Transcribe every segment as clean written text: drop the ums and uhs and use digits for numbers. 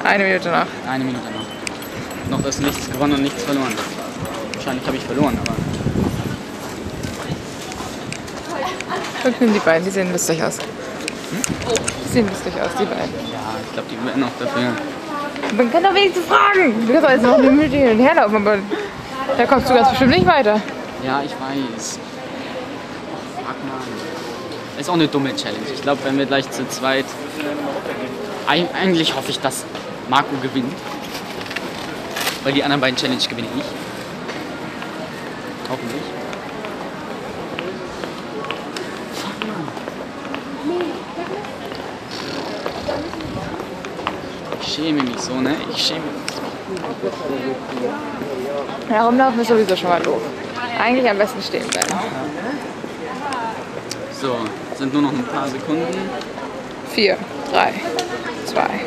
Eine Minute noch. Eine Minute noch. Noch ist nichts gewonnen und nichts verloren. Wahrscheinlich habe ich verloren, aber... Guck mal die beiden, die sehen lustig aus. Die sehen lustig aus, die beiden. Ja, ich glaube, die werden auch dafür. Man kann doch wenigstens fragen. Du kannst doch jetzt noch eine Minute hin und her laufen, aber da kommst du ganz bestimmt nicht weiter. Ja, ich weiß. Oh, fuck man. Ist auch eine dumme Challenge. Ich glaube, wenn wir gleich zu zweit... Eigentlich hoffe ich, dass Marco gewinnt. Weil die anderen beiden Challenge gewinne ich. Hoffentlich. Ich schäme mich so, ne? Ich schäme mich. Herumlaufen ist sowieso schon mal doof. Eigentlich am besten stehen bleiben. So, sind nur noch ein paar Sekunden. 4, 3, 2, 1.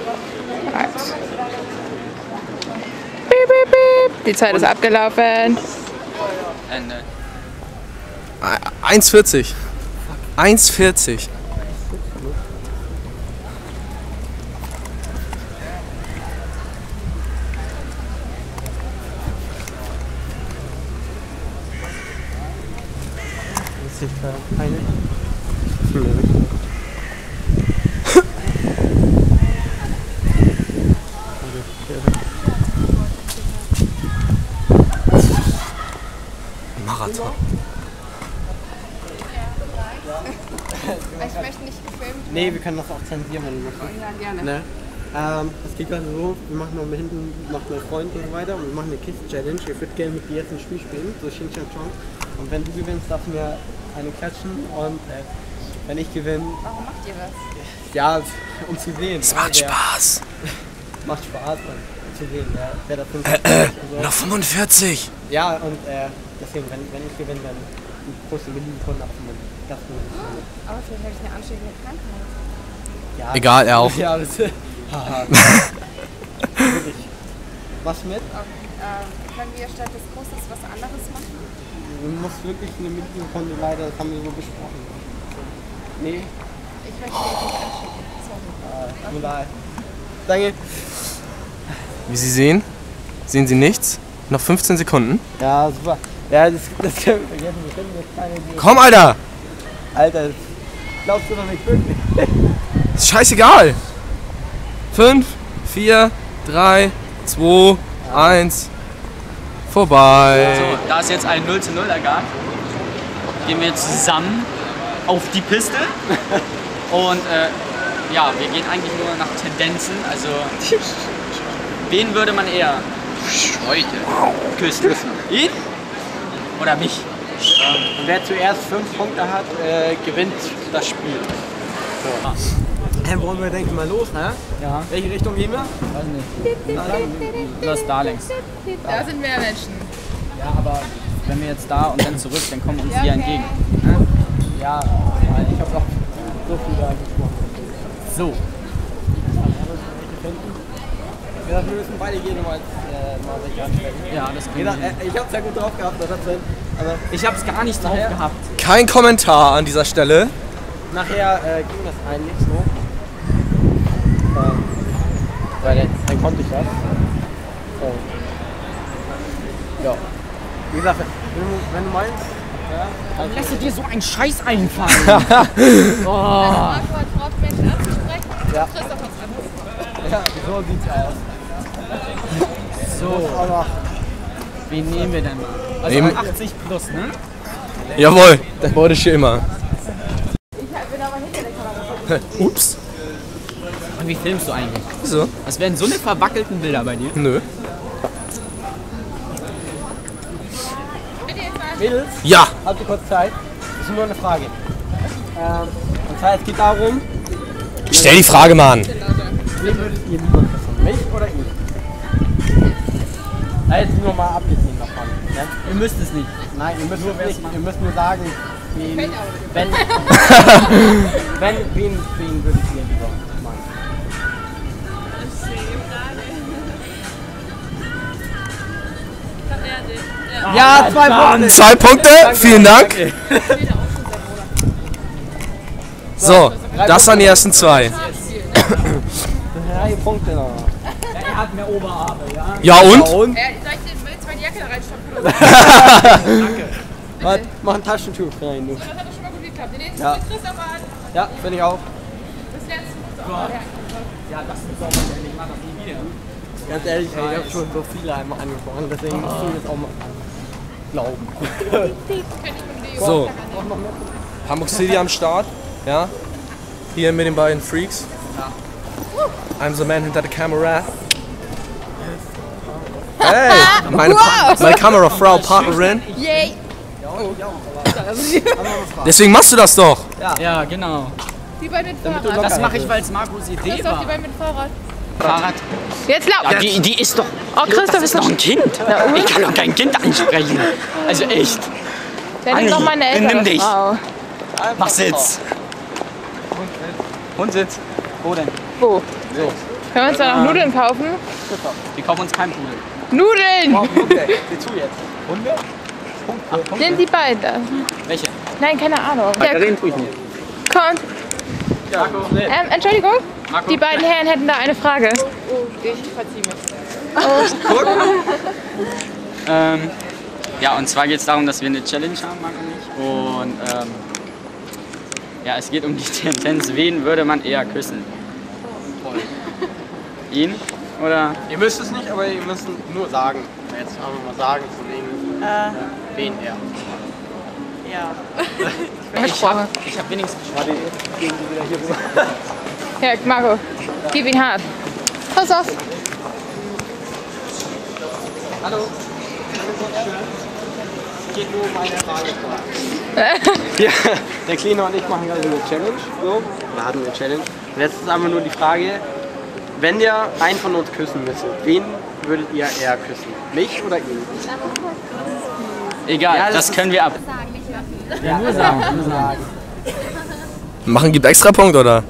Piep, piep, piep. Die Zeit ist abgelaufen. Ende. 1,40. 1,40. Marathon. Ich möchte nicht gefilmt. Nee, wir können das auch zensieren, wenn du möchtest. Ja, gerne. Ne? Es geht gerade so, wir machen noch hinten noch einen Freund und so weiter und wir machen eine Kiss-Challenge. Ich würde gerne mit dir jetzt ein Spiel spielen, so Xing Chang Chong. Und wenn du gewinnst, darfst du mir eine klatschen und wenn ich gewinne... Warum macht ihr das? Ja, um zu sehen. Es macht Spaß. Macht Spaß, um zu sehen, wer das so. Noch 45. Ja, und deswegen, wenn ich gewinne, dann posten wir die Kunden ab. Aber vielleicht habe ich eine ansteckende Krankheit. Ja, Egal, er auch. Ja, das haha. Wirklich. Was mit? Können wir statt des Großes was anderes machen? Du musst wirklich eine Millisekunde leider, das haben wir so besprochen. Nee? Ich möchte dich nicht anschicken. Sorry. Tut mir leid. Danke. Wie Sie sehen, sehen Sie nichts. Noch 15 Sekunden. Ja, super. Ja, das können wir vergessen. Wir können jetzt keine... Komm, Alter! Alter, das glaubst du doch nicht wirklich. Ist scheißegal. 5, 4, 3, 2, 1. Vorbei. So, da es jetzt ein 0:0 ergab, gehen wir jetzt zusammen auf die Piste. Und ja, wir gehen eigentlich nur nach Tendenzen. Also, wen würde man eher heute küssen? Ihn oder mich? Und wer zuerst 5 Punkte hat, gewinnt das Spiel. So. Dann wollen wir, denke ich, mal los, ne? Ja. Welche Richtung gehen wir? Weiß nicht. Das da längs. Da sind mehr Menschen. Ja, aber wenn wir jetzt da und dann zurück, dann kommen uns die ja entgegen. Ne? Ja, ich habe noch so viele angesprochen. So. Wir müssen beide gehen, mal welche ansprechen. Ja, das kriegen wir. Ich hab's ja gut drauf gehabt, aber Ich hab's gar nicht drauf gehabt. Kein Kommentar an dieser Stelle. nachher ging das eigentlich so. Weil dann konnte ich das. Ja. Wie gesagt, wenn du meinst, ja, Lässt du dir so einen Scheiß einfallen? Marco hat vor, Menschen anzusprechen. Ja. Christoph hat's anders. ja, so sieht's aus. So, Auch noch. wen nehmen wir denn mal? Also Nehmen- 80 plus, ne? Jawohl, das wollte ich hier immer. Ich bin aber hinter der Kamera. Ups. Und wie filmst du eigentlich? Wieso? Was werden so eine verwackelten Bilder bei dir? Nö. Mädels, Ja. habt ihr kurz Zeit? Das ist nur eine Frage. Und zwar, es geht darum, Stell die Frage mal an. wen würdet ihr lieber küssen? Mich oder ihn? Jetzt nur mal abgesehen davon. Ja? Ihr müsst es nicht. Nein, ihr müsst nur sagen, wen, wenn, wen würdet ihr lieber machen? Ja, 2 Punkte. 2 Punkte, vielen Dank. So, das waren die ersten 2. 3 Punkte noch. Er hat mehr Oberarme, ja? Ja und? Soll ich den jetzt mal die Jacke da reinstopfen? Warte, mach ein Taschentuch rein, du. Das hat doch schon mal gut geklappt. Den nächsten Ja. mit Christoph an. Ja, finde ich auch. Das letzte muss auch. Ja, das ist auch nicht. Ich mach das nie wieder. Ganz ehrlich, ey, ich habe schon so viele einmal angesprochen, deswegen muss ich das auch mal glauben. So, Hamburg City am Start, ja. Hier mit den beiden Freaks. I'm the man hinter der Kamera. Hey, meine Kamerafrau, Partnerin. Yay! Deswegen machst du das doch. Ja, genau. Die beiden mit Fahrrad. Das mache ich, weil es Markus Idee Christoph, die war. beiden mit Fahrrad. Fahrrad. Jetzt lauf! Ja, die ist doch. Oh, Christoph Das ist doch ein Kind. Ich kann doch kein Kind ansprechen. Also echt. Der nimmt noch meine Anni, ältere benimm dich. Frau. Mach Sitz. Hundsitz. Wo denn? Wo? So. Können wir uns da noch Nudeln kaufen? Wir kaufen uns keinen Pudel. Nudeln! Okay, sieh zu jetzt. Hunde? Nimm die beiden. Welche? Nein, keine Ahnung. Ja, Den tue ich nicht. komm. Marco. Entschuldigung, Marco. die beiden Herren hätten da eine Frage. Ich verziehe mich. Ja, und zwar geht es darum, dass wir eine Challenge haben, Marco und ich. Und ja, es geht um die Tendenz, wen würde man eher küssen? Ihn oder? Ihr müsst es nicht, aber ihr müsst nur sagen. Jetzt haben wir mal sagen, von wegen, wen er. Ich hab wenigstens. Warte, jetzt gehen die wieder hier rüber. Ja, Marco, gib ihn hart. Pass auf. Hallo. Geht nur um eine Frage. Ja, der Kleine und ich machen gerade eine Challenge. So. Wir hatten eine Challenge. Und jetzt ist einfach nur die Frage, wenn ihr einen von uns küssen müsstet, wen würdet ihr eher küssen? Mich oder ihn? Egal, Ja, das das können wir ab. Ja, nur sagen. Machen gibt extra Punkt, oder?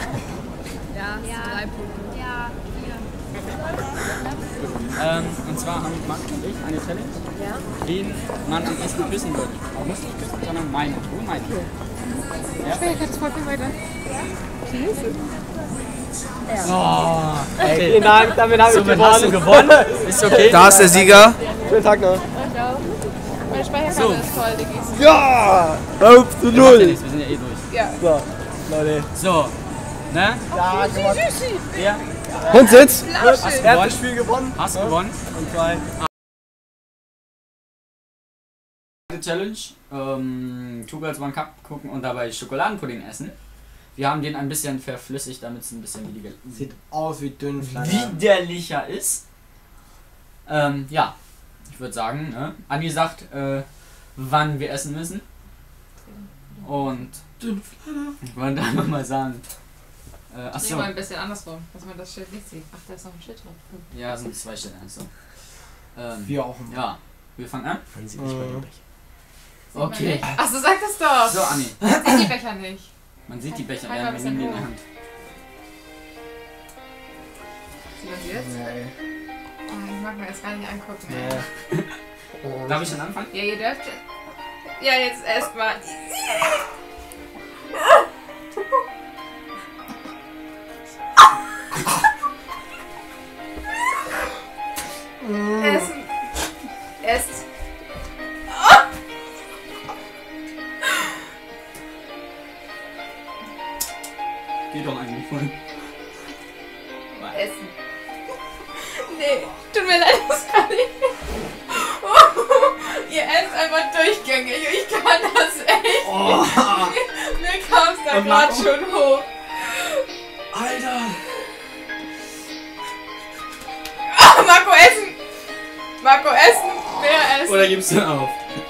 Und zwar haben Max und ich eine Challenge, wen man am besten küssen würde. Aber muss nicht küssen, sondern meine. Du meine. Oh, Ey, vielen Dank, damit habe ich somit hast du gewonnen. Ist okay. Da ist der Sieger. Schönen Tag noch. Meine Speicherkarte ist voll, Diggis. Ja! Auf zu Wir machen ja null! nichts, wir sind ja eh durch. So, Leute. So, ne? Ja, gewonnen. Wer? Hundsitz. Hast Erstes gewonnen? Spiel gewonnen. Hast gewonnen. Und zwei. Challenge, Tugals One Cup gucken und dabei Schokoladenpudding essen. Wir haben den ein bisschen verflüssigt, damit es ein bisschen Sieht aus wie Dünnfleisch. widerlicher ist. Ja, ich würde sagen, ne? Anni sagt, wann wir essen müssen. Und ich wollte einfach mal sagen. Achso. Mal ein bisschen andersrum, dass man das Schild nicht sieht. Ach, da ist noch ein Schild drauf. Ja, sind 2 Stellen. Also. Wir auch. Ja, wir fangen an. Man sieht nicht bei dem Becher. Okay. Ach so, sag das doch. So, Anni. Man sieht die Becher nicht. Man sieht die Becher, Halt mal ja, ein wir bisschen nehmen die in die hoch. Hand. Sieht man sie jetzt? Nee. Oh, ich mag mir das gar nicht angucken. Ey. Nee. Darf ich schon anfangen? Ja, ihr dürft. Ja, jetzt erstmal. Essen. Esst. Geht doch eigentlich voll. Essen. Nee, tut mir leid, das kann ich nicht. Ihr esst einfach durchgängig. Ich kann das echt. Oh. Mir kam es da gerade schon hoch. Alter! Marco essen! Marco essen! Wer essen? Oder gibst du auf?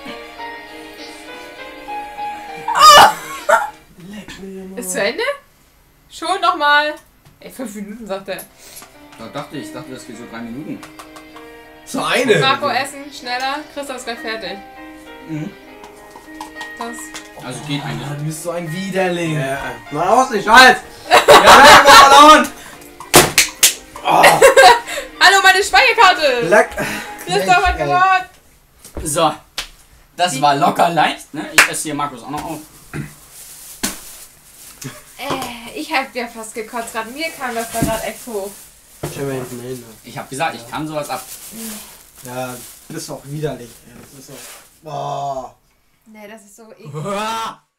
Ist zu Ende? Schon nochmal. Ey, 5 Minuten, sagt er. Da dachte ich, das geht so 3 Minuten. So eine. Marco essen, schneller. Christoph ist gleich fertig. Mhm. Das. Also geht eigentlich. Du bist so ein Widerling. Mal aus, nicht Scheiß! Hallo, meine Speicherkarte! Leck! Christoph hat gewonnen! So. Das war locker leicht, ne? Ich esse hier Markus auch noch auf. Ich hab ja fast gekotzt gerade. Mir kam das da gerade echt hoch. stell mir hinten hin. Ich habe gesagt, ich kann sowas ab. Ja, das ist auch widerlich. Das ist auch... Boah. Nee, das ist so ekelhaft.